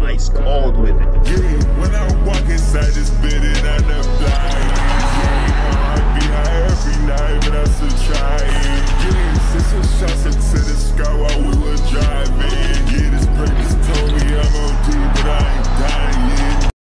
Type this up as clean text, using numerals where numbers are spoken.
ice cold with it. Yeah, when I walk inside this building,